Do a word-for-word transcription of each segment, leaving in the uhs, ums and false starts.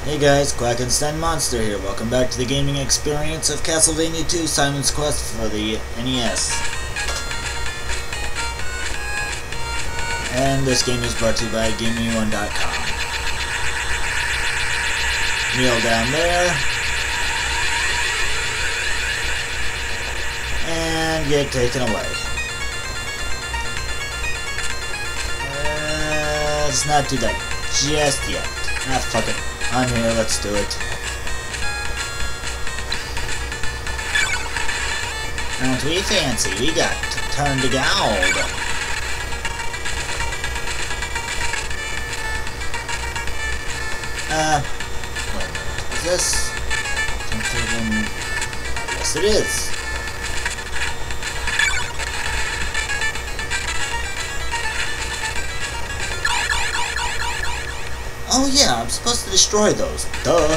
Hey guys, Quackenstein Monster here. Welcome back to the gaming experience of Castlevania two Simon's Quest for the N E S. And this game is brought to you by Game Me One dot com. Kneel down there. And get taken away. Uh, let's not do that just yet. Ah, fuck it. I'm here, let's do it. Aren't we fancy? We got turned to gold. Uh, wait a minute. Is this something? Yes, it is. Oh yeah, I'm supposed to destroy those. Duh.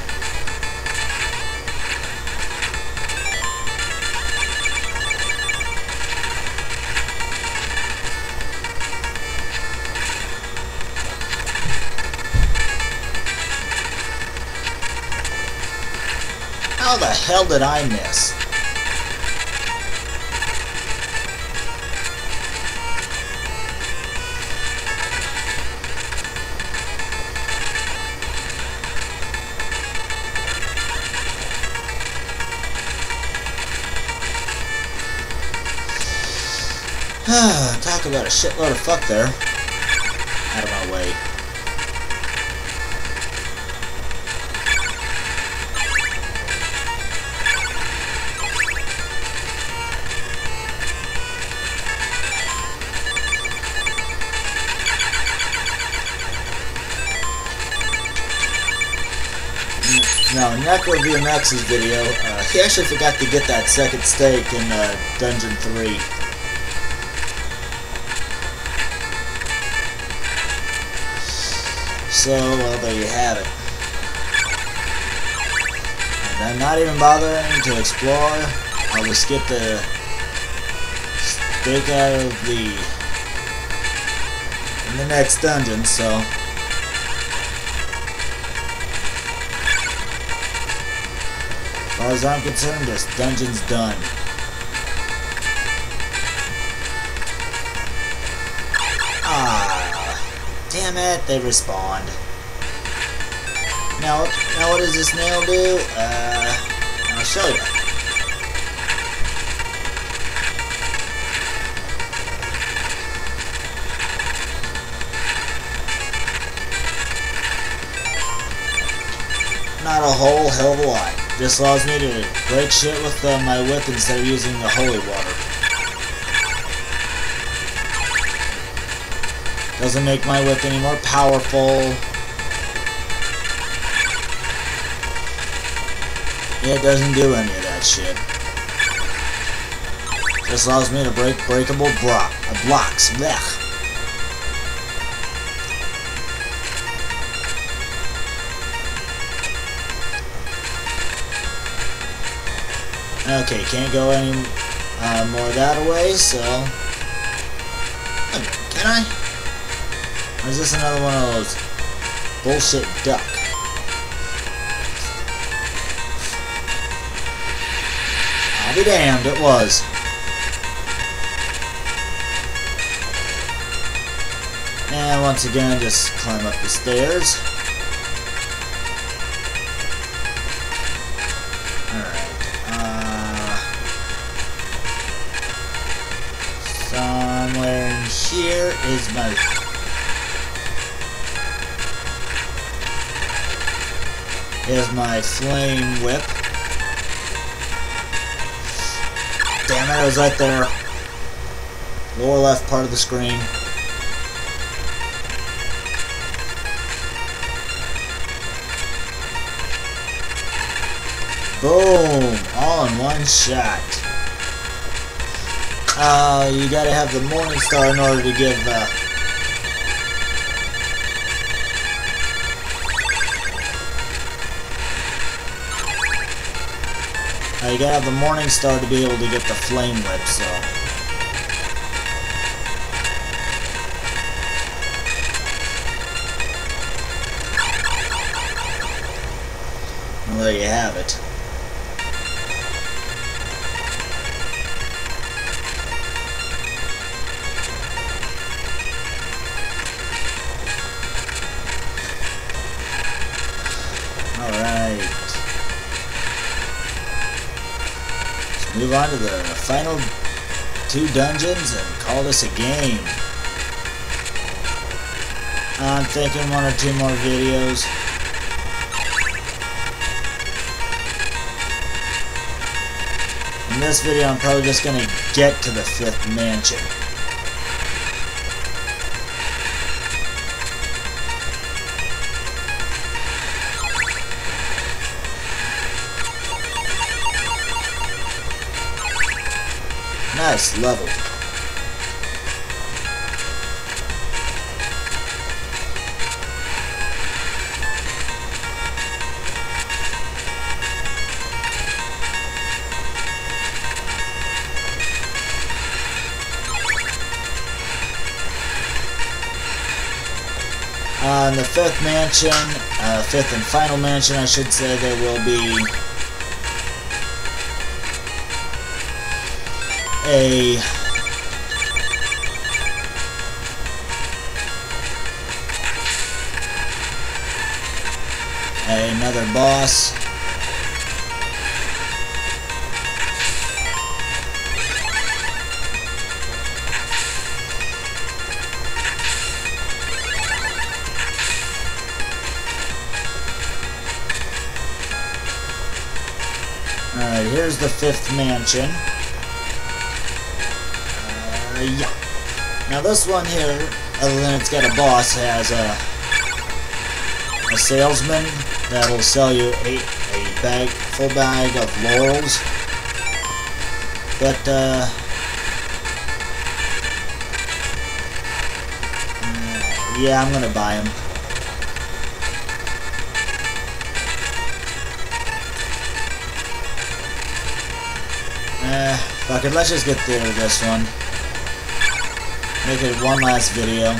How the hell did I miss? Talk about a shitload of fuck there. Out of my way. Now, NecroVMX's video, uh, he actually forgot to get that second stake in uh, Dungeon three. So, well, there you have it. And I'm not even bothering to explore. I'll just get the stake out of the in the next dungeon, so as far as I'm concerned, this dungeon's done. Ah. Damn it, they respawned. Now, now what does this nail do? Uh, I'll show you. Not a whole hell of a lot. This allows me to break shit with uh, my whip instead of using the holy water. Doesn't make my whip any more powerful. It doesn't do any of that shit. Just allows me to break breakable bro blocks. Blech. Okay, can't go any uh, more that way, so... Can I? Or is this another one of those bullshit duck? I'll be damned, it was. And once again, just climb up the stairs. Alright. Uh, somewhere in here is my... Here's my flame whip. Damn it, it was right there. Lower left part of the screen. Boom! All in one shot. Uh, you gotta have the Morning Star in order to give, uh... Uh, you gotta have the Morning Star to be able to get the Flame Whip, so... Well, there you have it. Alright. Let's move on to the final two dungeons and call this a game. I'm thinking one or two more videos. In this video, I'm probably just going to get to the fifth mansion. Nice level. Uh, in the fifth mansion, uh, fifth and final mansion, I should say, there will be a another boss. Alright, here's the fifth mansion. Uh, yeah. Now this one here, other than it's got a boss, has a, a salesman that'll sell you a, a bag, full bag of laurels. But, uh... yeah, I'm gonna buy them. Eh, fuck it, let's just get through this one. Make it one last video.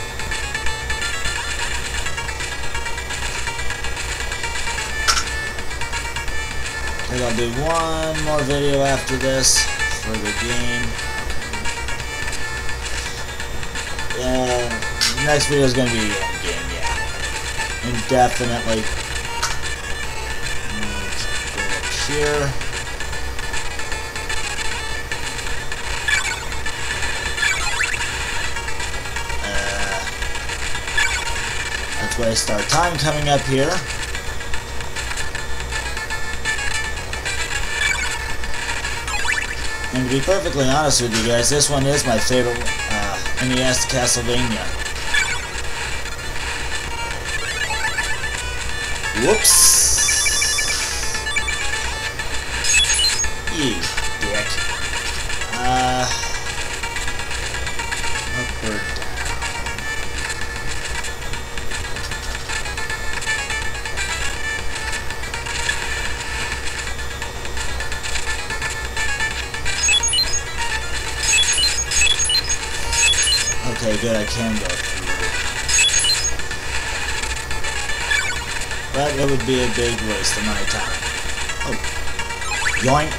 I think I'll do one more video after this for the game. Yeah, the next video is going to be Endgame, yeah. Indefinitely. Let's go up here. Waste our time coming up here. And to be perfectly honest with you guys, this one is my favorite uh, N E S Castlevania. Whoops! You dick. Uh, upward. Okay, good, I can go through. But it would be a big waste of my time. Oh. Yoink.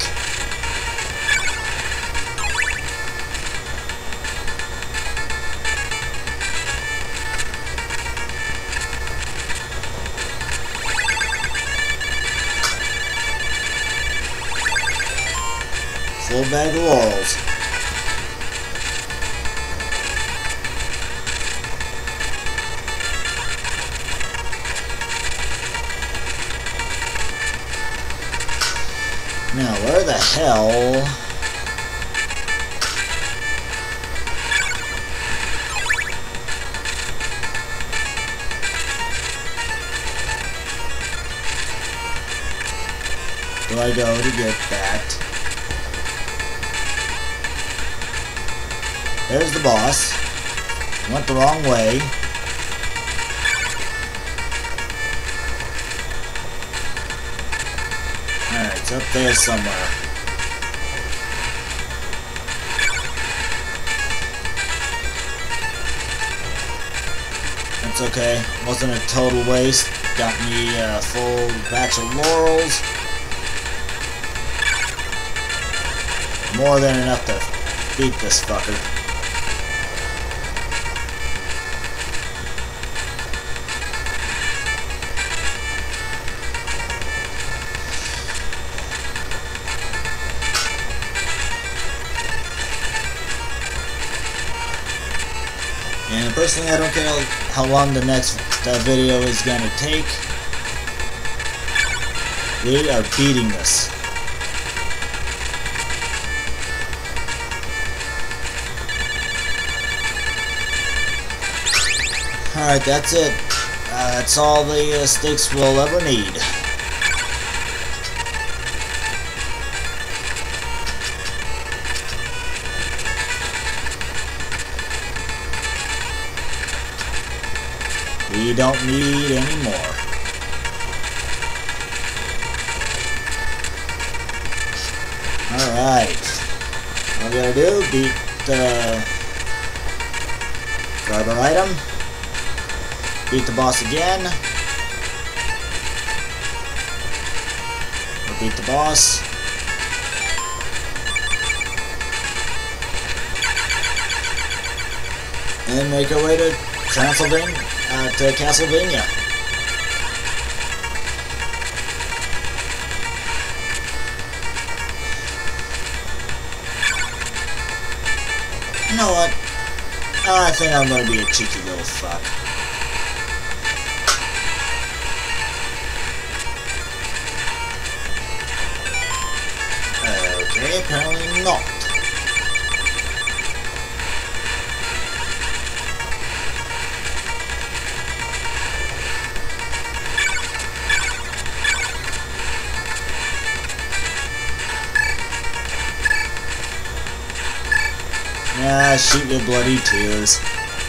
Full bag of laurels. Now, where the hell... do I go to get that? There's the boss. Went the wrong way. Alright, it's up there somewhere. It's okay. Wasn't a total waste. Got me a full batch of laurels. More than enough to beat this fucker. And personally, I don't care how long the next uh, video is gonna take. We are beating this. Alright, that's it. Uh, that's all the uh, sticks we'll ever need. We don't need any more. Alright. All we gotta do, beat the grab our item. Beat the boss again. Or beat the boss. And make our way to Transylvania. Uh, to Castlevania. You know what? I think I'm gonna be a cheeky little fuck. Okay, apparently not. Ah, shoot your bloody tears.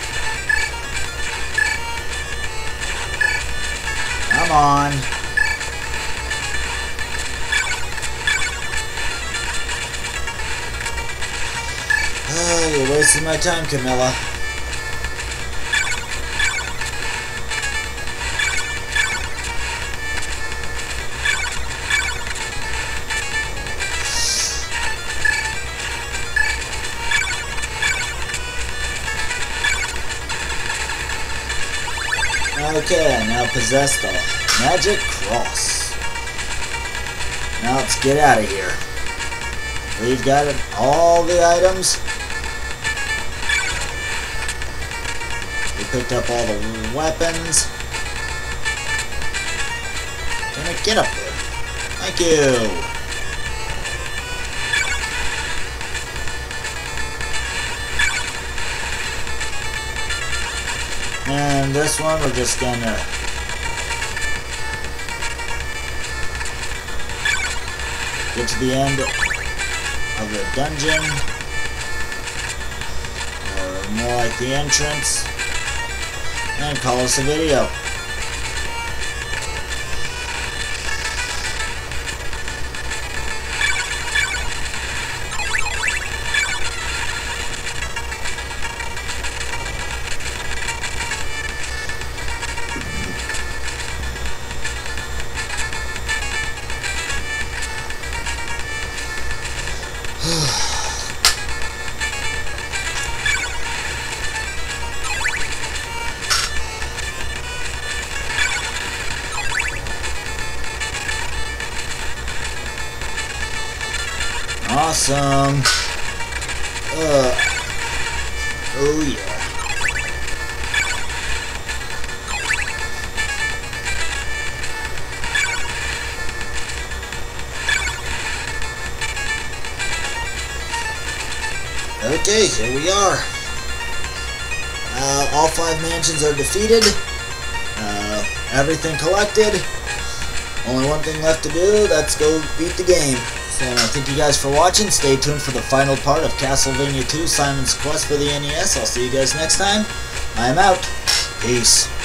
Come on. Oh, you're wasting my time, Camilla. Okay, I now possess the magic cross. Now let's get out of here. We've got all the items. We picked up all the weapons. Can I get up there? Thank you. And this one, we're just gonna get to the end of the dungeon, or more like the entrance, and call us a video. Awesome. Uh, oh yeah. Okay, here we are. Uh, all five mansions are defeated. Uh, everything collected. Only one thing left to do, let's go beat the game. So thank you guys for watching. Stay tuned for the final part of Castlevania two, Simon's Quest for the N E S. I'll see you guys next time. I am out. Peace.